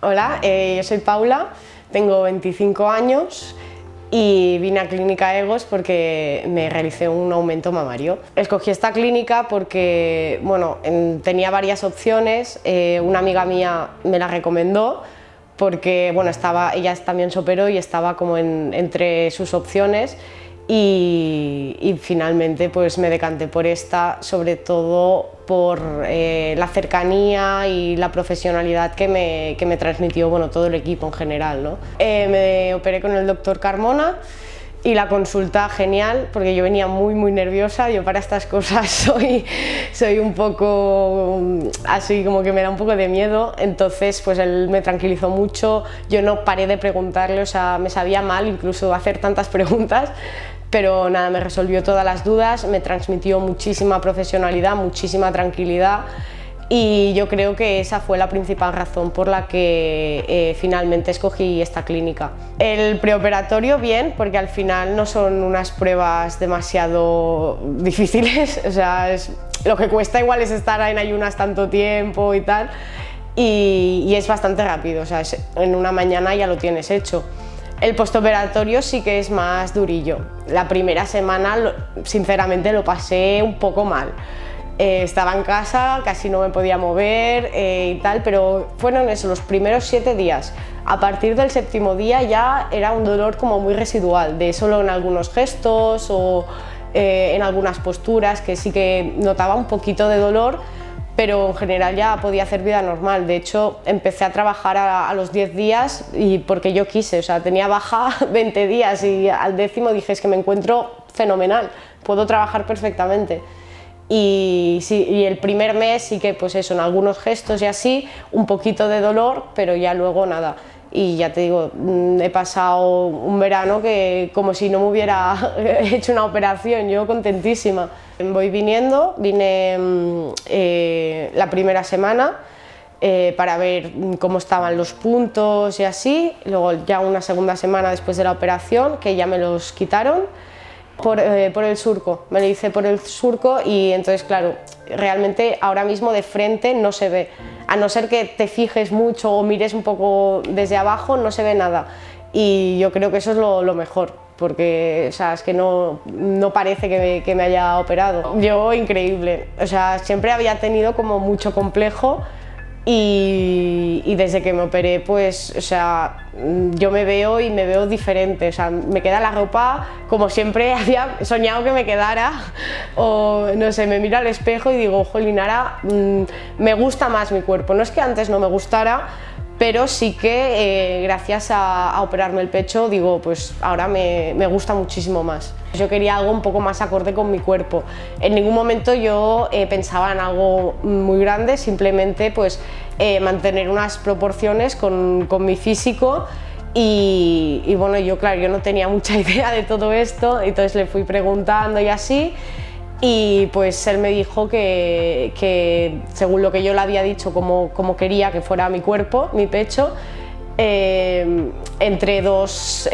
Hola, yo soy Paula, tengo 25 años y vine a Clínica EGOS porque me realicé un aumento mamario. Escogí esta clínica porque bueno, tenía varias opciones, una amiga mía me la recomendó porque bueno, ella también se operó y estaba como entre sus opciones y finalmente pues me decanté por esta, sobre todo por la cercanía y la profesionalidad que me transmitió bueno, todo el equipo en general, ¿no? Me operé con el doctor Carmona y la consulta genial, porque yo venía muy nerviosa. Yo para estas cosas soy un poco así, como que me da un poco de miedo, entonces pues él me tranquilizó mucho. Yo no paré de preguntarle, o sea, me sabía mal incluso hacer tantas preguntas, pero nada, me resolvió todas las dudas, me transmitió muchísima profesionalidad, muchísima tranquilidad y yo creo que esa fue la principal razón por la que finalmente escogí esta clínica. El preoperatorio bien, porque al final no son unas pruebas demasiado difíciles, o sea, lo que cuesta igual es estar en ayunas tanto tiempo y tal, y es bastante rápido, o sea, en una mañana ya lo tienes hecho. El postoperatorio sí que es más durillo. La primera semana, sinceramente, lo pasé un poco mal. Estaba en casa, casi no me podía mover y tal, pero fueron eso, los primeros 7 días. A partir del 7.º día ya era un dolor como muy residual, de solo en algunos gestos o en algunas posturas, que sí que notaba un poquito de dolor, pero en general ya podía hacer vida normal. De hecho, empecé a trabajar a los 10 días y porque yo quise, o sea, tenía baja 20 días y al 10.º dije, es que me encuentro fenomenal, puedo trabajar perfectamente. Y sí, y el primer mes sí que pues eso, en algunos gestos y así, un poquito de dolor, pero ya luego nada. Y ya te digo, he pasado un verano que como si no me hubiera hecho una operación, yo contentísima. Voy vine la primera semana para ver cómo estaban los puntos y así, luego ya una segunda semana después de la operación, que ya me los quitaron, por el surco, me lo hice por el surco y entonces claro, realmente ahora mismo de frente no se ve, a no ser que te fijes mucho o mires un poco desde abajo, no se ve nada y yo creo que eso es lo mejor, porque o sea, es que no parece que me haya operado. Yo increíble, o sea, siempre había tenido como mucho complejo y desde que me operé pues, o sea, yo me veo y me veo diferente, o sea, me queda la ropa como siempre había soñado que me quedara, o no sé, me miro al espejo y digo, jolín, ahora me gusta más mi cuerpo. No es que antes no me gustara, pero sí que gracias a operarme el pecho, digo, pues ahora me gusta muchísimo más. Yo quería algo un poco más acorde con mi cuerpo. En ningún momento yo pensaba en algo muy grande, simplemente pues mantener unas proporciones con mi físico y bueno, yo claro, yo no tenía mucha idea de todo esto, entonces le fui preguntando y así. Y pues él me dijo que según lo que yo le había dicho, como quería que fuera mi cuerpo, mi pecho, entre dos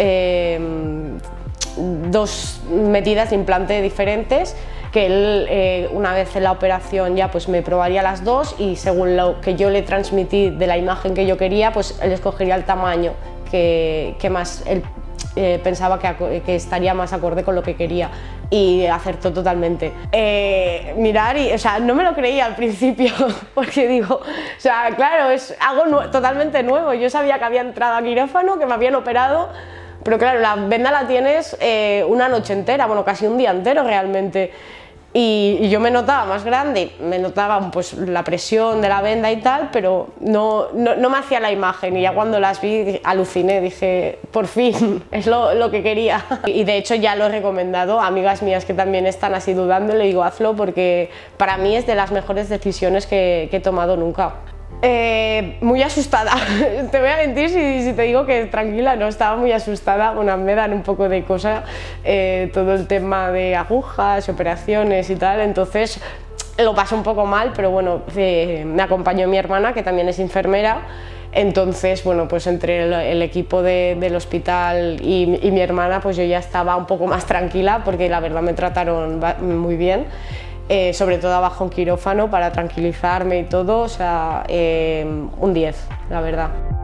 medidas de implante diferentes, que él una vez en la operación ya pues me probaría las dos y según lo que yo le transmití de la imagen que yo quería, pues él escogería el tamaño que más él pensaba que estaría más acorde con lo que quería y acertó totalmente. Mirar y, o sea, no me lo creía al principio porque digo, o sea, claro, es algo totalmente nuevo. Yo sabía que había entrado a quirófano, que me habían operado, pero claro, la venda la tienes una noche entera, bueno, casi un día entero realmente. Y yo me notaba más grande, me notaba pues la presión de la venda y tal, pero no me hacía la imagen y ya cuando las vi aluciné, dije, por fin, es lo que quería. Y de hecho ya lo he recomendado a amigas mías que también están así dudando, le digo, hazlo porque para mí es de las mejores decisiones que he tomado nunca. Muy asustada, te voy a mentir si te digo que tranquila, no, estaba muy asustada, bueno, me dan un poco de cosa todo el tema de agujas, operaciones y tal, entonces lo pasé un poco mal, pero bueno, me acompañó mi hermana que también es enfermera, entonces bueno, pues entre el equipo del hospital y mi hermana pues yo ya estaba un poco más tranquila porque la verdad me trataron muy bien. Sobre todo abajo en quirófano para tranquilizarme y todo, o sea, un 10, la verdad.